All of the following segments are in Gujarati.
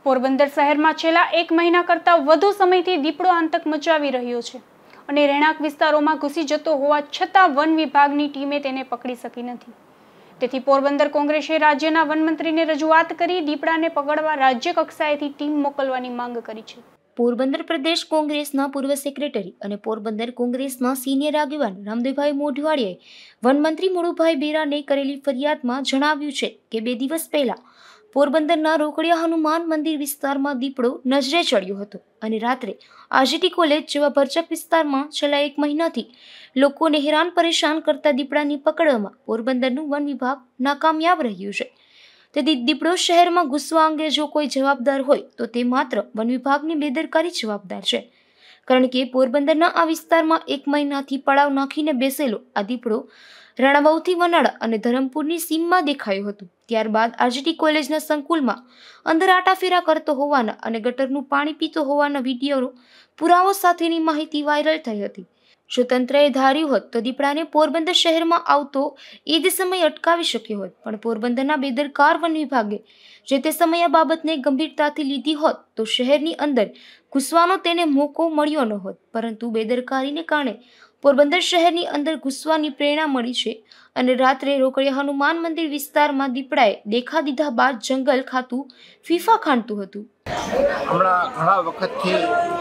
પોરબંદર શહેરમાં છેલ્લા 1 મહિના કરતાં વધુ સમયથી દીપડો આતંક મચાવી રહ્યો છે અને રહેણાંક વિસ્તારોમાં ઘૂસી જતો હોવા છતાં વન વિભાગની ટીમે તેને પકડી શકી નથી। તેથી પોરબંદર કોંગ્રેસે રાજ્યના વનમંત્રીને રજૂઆત કરી દીપડાને પકડવા રાજ્ય કક્ષાએથી ટીમ મોકલવાની માંગ કરી છે। પોરબંદર પ્રદેશ કોંગ્રેસના પૂર્વ સેક્રેટરી અને પોરબંદર કોંગ્રેસના સિનિયર આગેવાન રામદેવભાઈ મોઢવાડિયાએ વનમંત્રી મુળુભાઈ બેરાને કરેલી ફરિયાદમાં જણાવ્યું છે કે 2 દિવસ પહેલા પોરબંદરના રોકડિયા હનુમાન મંદિર વિસ્તારમાં દીપડો નજરે ચડ્યો હતો અને રાત્રે આરજીટી કોલેજ જેવા ભરચક વિસ્તારમાં છેલ્લા 1 મહિનાથી લોકોને હેરાન પરેશાન કરતા દીપડાની પકડવામાં પોરબંદરનું વન વિભાગ નાકામયાબ રહ્યું છે। તેથી દીપડો શહેરમાં ઘૂસવા અંગે જો કોઈ જવાબદાર હોય તો તે માત્ર વન વિભાગની બેદરકારી જવાબદાર છે, કારણ કે પોરબંદરના આ વિસ્તારમાં 1 મહિનાથી પડાવ નાખીને બેસેલો આ દીપડો રાણાવાવથી વનાળા અને ધરમપુરની સીમમાં દેખાયો હતો। ત્યારબાદ આરજીટી કોલેજના સંકુલમાં અંદર આટાફેરા કરતો હોવાના અને ગટરનું પાણી પીતો હોવાના વિડીયો પુરાવો સાથેની માહિતી વાયરલ થઈ હતી। જો તંત્રએ ધાર્યું હોત તો દીપડાને પોરબંદર શહેરમાં આવતો એ જ સમય અટકાવી શક્યો હોત, પણ પોરબંદરના બેદરકાર વન વિભાગે જે તે સમયે આ બાબતને ગંભીરતાથી લીધી હોત તો શહેરની અંદર ઘૂસવાનો તેને મોકો મળ્યો ન હોત, પરંતુ બેદરકારીને કારણે પોરબંદર શહેરની અંદર ઘૂસવાની પ્રેરણા મળી છે અને રાત્રે રોકડિયા હનુમાન મંદિર વિસ્તારમાં દીપડાએ દેખા દીધા બાદ જંગલ ખાતું ફીફા ખાંડતું હતું। હમણાં ઘણા વખતથી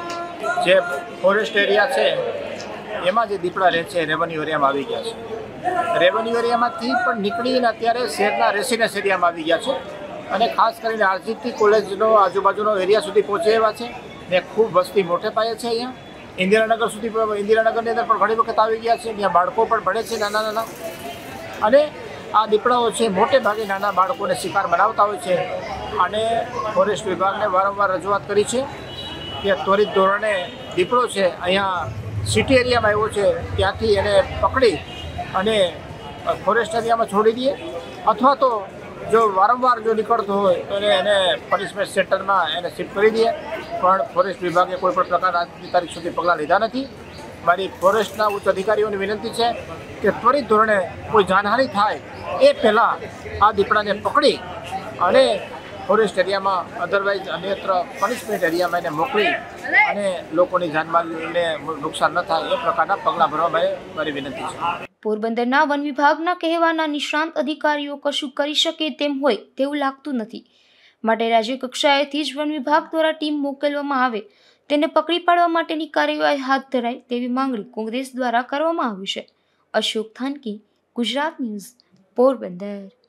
જે ફોરેસ્ટ એરિયા છે એમાં જે દીપડા રહે છે રેવન્યુ એરિયામાં આવી ગયા છે। રેવન્યુ એરિયામાંથી પણ નીકળીને અત્યારે શહેરના રેસિડેન્સ એરિયામાં આવી ગયા છે અને ખાસ કરીને આરજીટી કોલેજનો આજુબાજુનો એરિયા સુધી પહોંચી આવ્યા છે ને ખૂબ વસ્તી મોટે પાયે છે। અહીંયા ઇન્દિરાનગર સુધી, ઇન્દિરાનગરની અંદર પણ ઘણી વખત આવી ગયા છે। ત્યાં બાળકો પણ ભણે છે નાના નાના, અને આ દીપડાઓ છે મોટે ભાગે નાના બાળકોને શિકાર બનાવતા હોય છે અને ફોરેસ્ટ વિભાગને વારંવાર રજૂઆત કરી છે કે ત્વરિત ધોરણે દીપડો છે અહીંયા સિટી એરિયામાં આવ્યો છે ત્યાંથી એને પકડી અને ફોરેસ્ટ એરિયામાં છોડી દઈએ, અથવા તો જો વારંવાર જો નીકળતો હોય તો એને પનિશમેન્ટ સેન્ટરમાં એને શિફ્ટ કરી દઈએ, પણ ફોરેસ્ટ વિભાગે કોઈ પણ પ્રકારના આજની તારીખ સુધી પગલાં લીધા નથી। મારી ફોરેસ્ટના ઉચ્ચ અધિકારીઓની વિનંતી છે કે ત્વરિત ધોરણે કોઈ જાનહાનિ થાય એ પહેલાં આ દીપડાને પકડી અને ફોરેસ્ટ એરિયામાં અધરવાઇઝ અન્યત્ર પનિશમેન્ટ એરિયામાં એને મોકલી અને લોકોની જાનમાલને નુકસાન ન થાય એ પ્રકારના પગલાં ભરવા મારી વિનંતી છે। પોરબંદરના વન વિભાગના કહેવાના નિષ્ણાંત અધિકારીઓ કશું કરી શકે તેમ હોય તેવું લાગતું નથી, માટે રાજ્ય કક્ષાએથી જ વન વિભાગ દ્વારા ટીમ મોકલવામાં આવે, તેને પકડી પાડવા માટેની કાર્યવાહી હાથ ધરાય તેવી માંગણી કોંગ્રેસ દ્વારા કરવામાં આવી છે। અશોક થાનકી, ગુજરાત ન્યૂઝ, પોરબંદર।